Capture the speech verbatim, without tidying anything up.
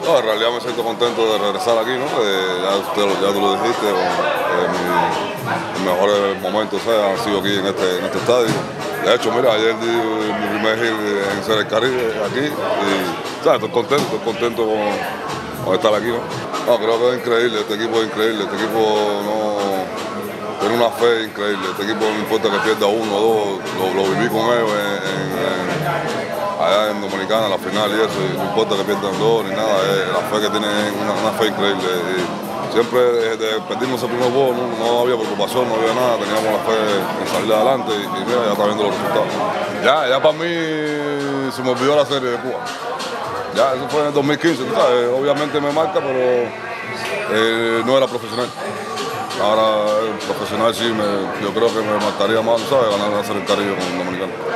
No, en realidad me siento contento de regresar aquí, ¿no? Eh, ya, usted, ya tú lo dijiste, eh, mi, mis mejores momentos eh, han sido aquí en este, en este estadio. De hecho, mira, ayer di mi primer hit en Ser el Caribe aquí y ¿sabes? Estoy contento, estoy contento con, con estar aquí, ¿no? No, creo que es increíble, este equipo es increíble, este equipo no tiene una fe increíble, este equipo no importa que pierda uno o dos, lo, lo viví con ellos en, en, en, allá en Dominicana, la final y eso, y no importa que pierdan dos ni nada, es la fe que tienen, una, una fe increíble. Y siempre desde perdimos el primer gol, no, no había preocupación, no había nada, teníamos la fe en salir adelante y, y mira, ya está viendo los resultados. Ya, ya para mí se me olvidó la serie de Cuba. Ya, eso fue en el dos mil quince, tú sabes, obviamente me marca, pero eh, no era profesional. Ahora, profesional sí, me, yo creo que me marcaría más, ¿sabes? Ganar la Serie del Caribe con Dominicano.